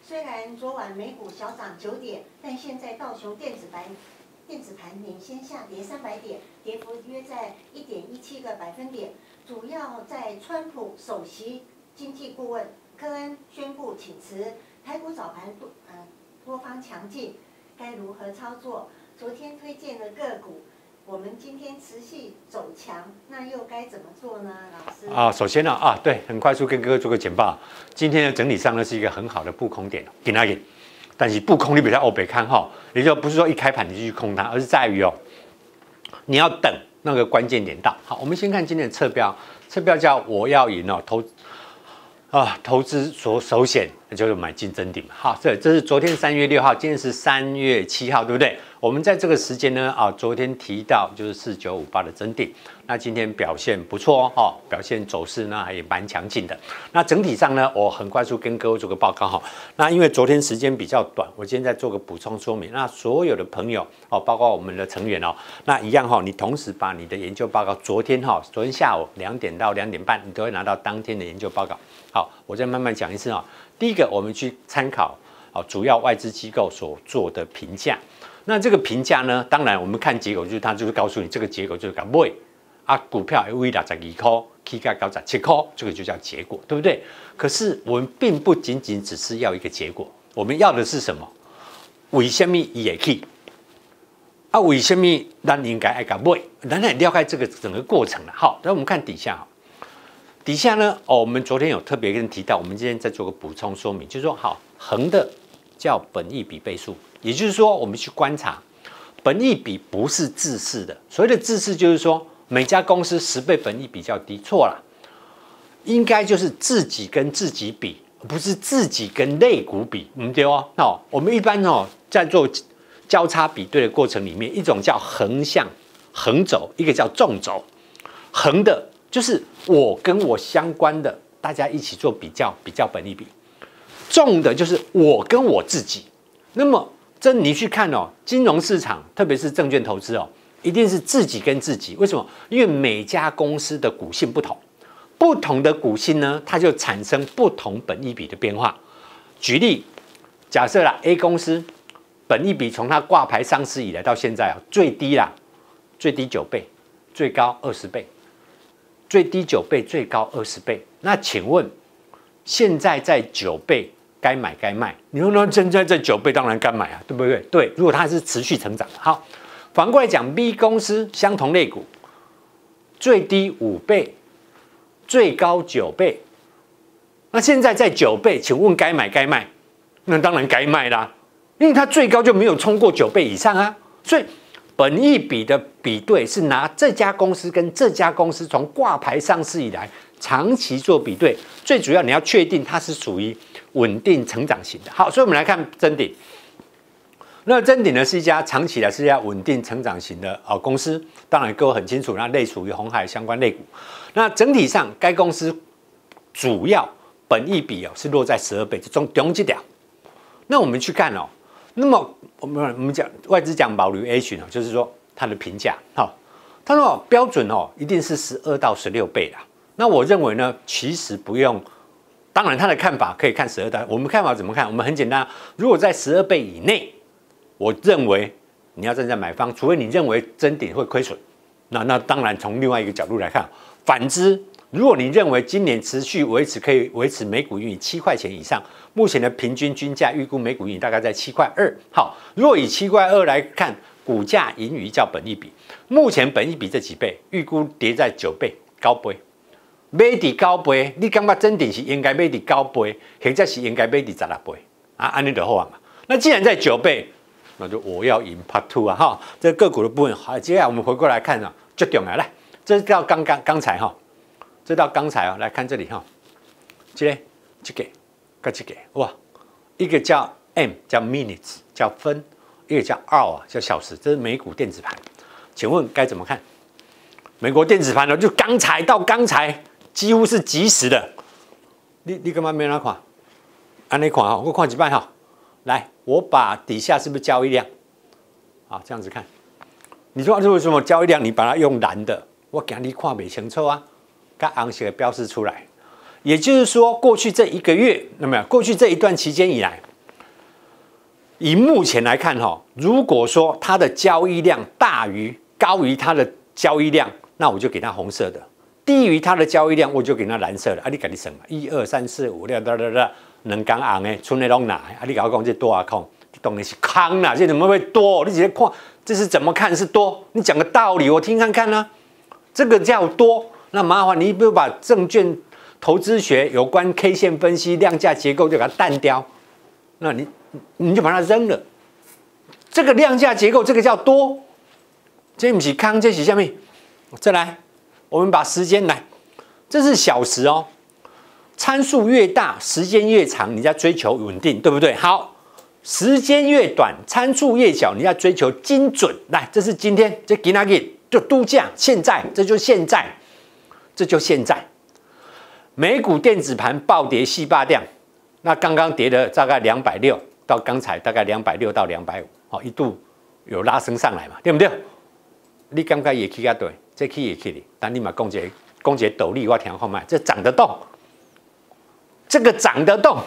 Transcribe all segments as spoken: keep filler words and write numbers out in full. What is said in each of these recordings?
虽然昨晚美股小涨九点，但现在道琼电子盘电子盘领先下跌三百点，跌幅约在一点一七个百分点。主要在川普首席经济顾问科恩宣布请辞，台股早盘多呃多方强劲，该如何操作？昨天推荐的个股。 我们今天持续走强，那又该怎么做呢？老师啊，首先呢啊，对，很快速跟各位做个简报。今天的整体上呢是一个很好的布空点，给哪里？但是布空你比较欧北看哈，也就不是说一开盘你就去空它，而是在于哦，你要等那个关键点到。好，我们先看今天的侧标，侧标叫我要赢哦，投啊投资所首选就是买进真顶嘛。好，这这是昨天三月六号，今天是三月七号，对不对？ 我们在这个时间呢，啊，昨天提到就是四九五八的真顶，那今天表现不错哦，表现走势呢也蛮强劲的。那整体上呢，我很快速跟各位做个报告哈。那因为昨天时间比较短，我今天再做个补充说明。那所有的朋友哦，包括我们的成员哦，那一样哈，你同时把你的研究报告，昨天哈，昨天下午两点到两点半，你都会拿到当天的研究报告。好，我再慢慢讲一次啊。第一个，我们去参考啊，主要外资机构所做的评价。 那这个评价呢？当然，我们看结果，就是它就是告诉你这个结果就是讲买啊，股票为了十二块，起价高十七块，这个就叫结果，对不对？可是我们并不仅仅只是要一个结果，我们要的是什么？为什么也去？啊，为什么咱应该爱讲买？咱来了解这个整个过程了。好，那我们看底下，底下呢，哦，我们昨天有特别跟提到，我们今天再做个补充说明，就是说，好，横的叫本益比倍数。 也就是说，我们去观察，本益比不是自视的。所谓的自视，就是说每家公司十倍本益比较低，错了，应该就是自己跟自己比，不是自己跟类股比，嗯对哦。那我们一般哦，在做交叉比对的过程里面，一种叫横向横轴，一个叫纵轴。横的就是我跟我相关的，大家一起做比较，比较本益比；纵的就是我跟我自己。那么 这你去看哦，金融市场，特别是证券投资哦，一定是自己跟自己。为什么？因为每家公司的股性不同，不同的股性呢，它就产生不同本益比的变化。举例，假设啦 ，A 公司本益比从它挂牌上市以来到现在啊，最低啦，最低九倍，最高二十倍，最低九倍，最高二十倍。那请问，现在在九倍？ 该买该卖，你说呢？现在在九倍，当然该买啊，对不对？对，如果它是持续成长的，好，反过来讲 ，B 公司相同类股，最低五倍，最高九倍，那现在在九倍，请问该买该卖？那当然该卖啦，因为它最高就没有冲过九倍以上啊，所以本益比的比对是拿这家公司跟这家公司从挂牌上市以来长期做比对，最主要你要确定它是属于 稳定成长型的。好，所以我们来看真鼎。那真鼎呢是一家长期来是一家稳定成长型的啊公司，当然各位很清楚，那类属于鸿海相关类股。那整体上，该公司主要本益比哦是落在十二倍，这中中这条。那我们去看哦，那么我们我们讲外资讲valuation哦，就是说它的评价，好，它说标准哦一定是十二到十六倍啦。那我认为呢，其实不用。 当然，他的看法可以看十二倍。我们看法怎么看？我们很简单，如果在十二倍以内，我认为你要站在买方，除非你认为真鼎会亏损，那那当然从另外一个角度来看。反之，如果你认为今年持续维持可以维持每股盈余七块钱以上，目前的平均均价预估每股盈余大概在七块二。好，如果以七块二来看，股价盈余叫本益比，目前本益比这几倍，预估跌在九倍高倍。 买伫九倍，你感觉真鼎是应该买伫九倍，或者是应该买伫十六倍啊？安尼就好啊嘛。那既然在九倍，那就我要赢 Part Two 啊哈。这个个股的部分，好，接下来我们回过来看啊，最重要来，这到刚刚刚才哈，这到刚才啊，来看这里哈，这个这个跟这个哇，一个叫 M 叫 minutes 叫分，一个叫 hour 叫小时，这是美股电子盘，请问该怎么看？美国电子盘呢，就刚才到刚才。 几乎是即时的，你你干嘛没那看？按你看哈，我看几半哈。来，我把底下是不是交易量？好，这样子看。你说为什么交易量你把它用蓝的？我给你看不清楚啊，跟红色的标示出来。也就是说，过去这一个月，那么过去这一段期间以来， 以目前来看哈，如果说它的交易量大于高于它的交易量，那我就给它红色的；低于它的交易量，我就给它蓝色的。啊，你赶紧算嘛，一二三四五六，哒哒哒，两缸红的，剩的拢哪？啊，你跟我讲这多啊空，当然是空啦，这怎么会多？你直接看这是怎么看是多？你讲个道理，我听看看啊。这个叫多，那麻烦你不如把证券投资学有关 K 线分析、量价结构就给它淡掉，那你你就把它扔了。这个量价结构，这个叫多，这不是空，这是什么？再来，我们把时间来，这是小时哦，参数越大，时间越长，你在追求稳定，对不对？好，时间越短，参数越小，你要追求精准。来，这是今天，这今天就度假，现在，这就现在，这就现在。美股电子盘暴跌四百点，那刚刚跌了大概两百六，到刚才大概两百六到两百五，好，一度有拉升上来嘛，对不对？你感觉也去啊？对，这去也去的，但你嘛讲一个讲一个道理，我听看卖，这涨得动，这个涨得动，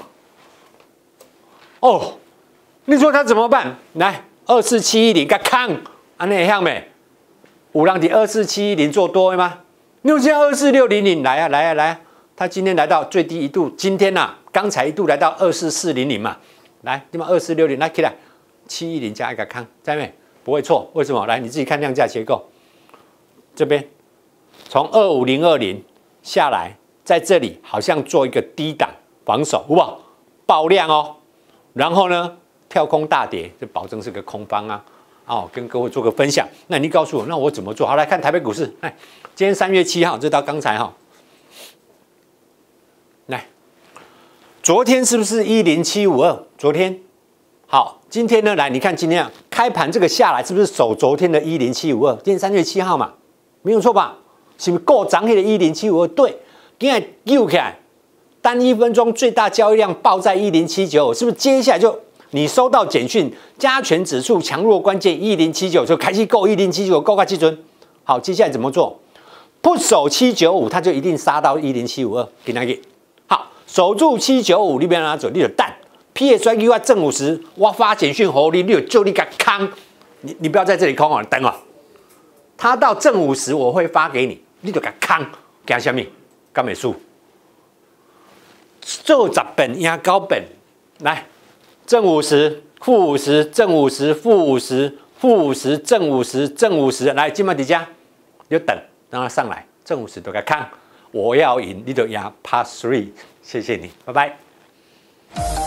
哦，你说它怎么办？来，二四七一零个康，安尼会晓没？有人伫二四七一零做多的吗？你有现在二四六零零来啊来啊来啊！它今天来到最低一度，今天呐、啊，刚才一度来到二四四零零嘛，来，你们二四六零来起来，七一零加一个康，在没？不会错，为什么？来，你自己看量价结构，这边从二五零二零下来，在这里好像做一个低档防守，好不好？爆量哦，然后呢，跳空大跌，这保证是个空方啊。哦，跟各位做个分享。那你告诉我，那我怎么做？好，来看台北股市。哎，今天三月七号，这到刚才哈，来，昨天是不是一零七五二？昨天好，今天呢？来，你看今天啊，开盘这个下来是不是守昨天的一零七五二？今天三月七号嘛，没有错吧？是不是够涨起的一零七五二？对，今天又看单一分钟最大交易量报在一零七九五，是不是接下来就？你收到简讯，加权指数强弱关键一零七九就开始够一零七九够个基准。好，接下来怎么做？不守七九五，它就一定杀到一零七五二，给哪个？好，守住七九五，你不要拿走，你就蛋。P S I 正五十，我发简讯给你，你就就你个康，你你不要在这里空哦，等哦。它到正五十，我会发给你，你就个康，给什么？干美数？做十本压高本，来。正五十，负五十，正五十，负五十，负五十，正五十，正五十，来，今晚底价，你就等，让它上来，正五十都该看，我要赢，你就压 pass three， 谢谢你，拜拜。